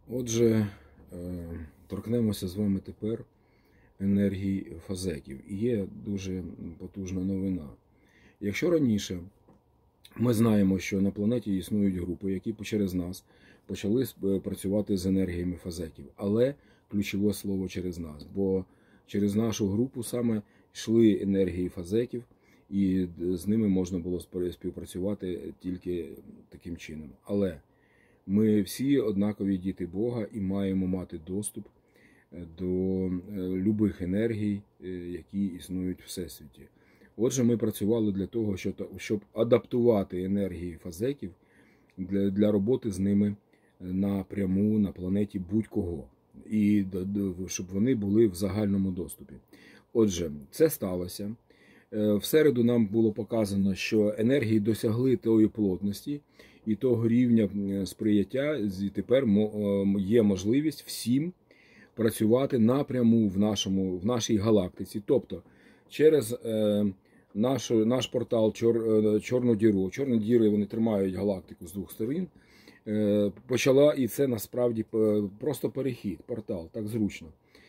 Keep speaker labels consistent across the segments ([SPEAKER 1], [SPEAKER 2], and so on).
[SPEAKER 1] Отже, торкнемося з вами тепер енергії фазеків. І є дуже потужна новина. Якщо раніше ми знаємо, що на планеті існують групи, які через нас почали працювати з енергіями фазеків, але ключове слово через нас, бо через нашу групу саме йшли енергії фазеків, і з ними можна було співпрацювати тільки таким чином. Але ми всі однакові діти Бога і маємо мати доступ до любих енергій, які існують в Всесвіті. Отже, ми працювали для того, щоб адаптувати енергії фазеків для роботи з ними напряму на планеті будь-кого. І щоб вони були в загальному доступі. Отже, це сталося. В середу нам було показано, що енергії досягли тої плотності і того рівня сприяття, і тепер є можливість всім працювати напряму в нашій галактиці. Тобто, через наш портал Чорну діру. Чорні діри, вони тримають галактику з двох сторін. Почала, і це насправді просто перехід, портал, так зручно.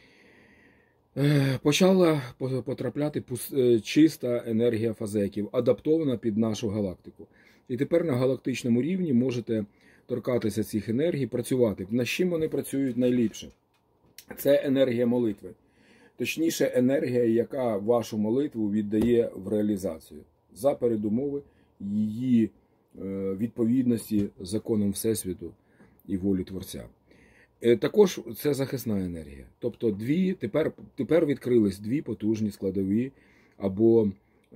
[SPEAKER 1] Почала потрапляти чиста енергія фазеків, адаптована під нашу галактику. І тепер на галактичному рівні можете торкатися цих енергій, працювати. Над чим вони працюють найліпше? Це енергія молитви. Точніше, енергія, яка вашу молитву віддає в реалізацію. За передумови її відповідності законам Всесвіту і волі Творця. Також це захисна енергія. Тобто тепер відкрились дві потужні складові або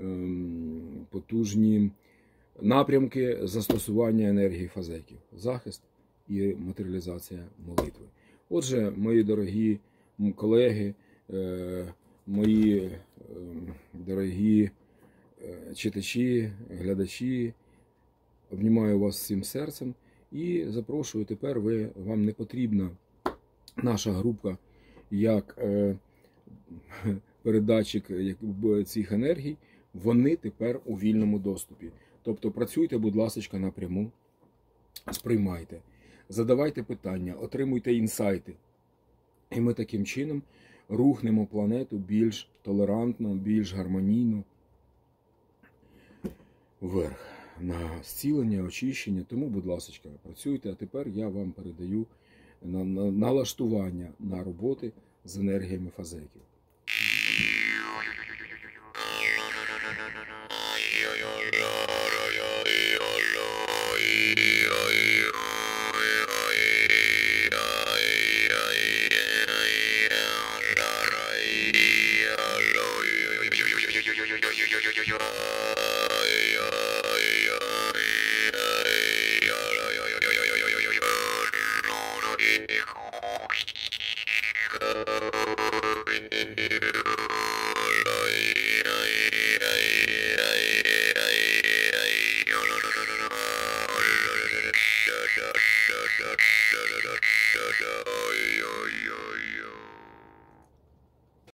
[SPEAKER 1] потужні напрямки застосування енергії фазеків. Захист і матеріалізація молитви. Отже, мої дорогі колеги, мої дорогі читачі, глядачі, обнімаю вас всім серцем і запрошую, тепер вам не потрібна наша група як передатчик цих енергій, вони тепер у вільному доступі. Тобто працюйте, будь ласка, напряму, сприймайте, задавайте питання, отримуйте інсайти. І ми таким чином рухнемо планету більш толерантно, більш гармонійно вверх на зцілення, очищення. Тому, будь ласка, працюйте. А тепер я вам передаю налаштування на роботи з енергіями фазеків.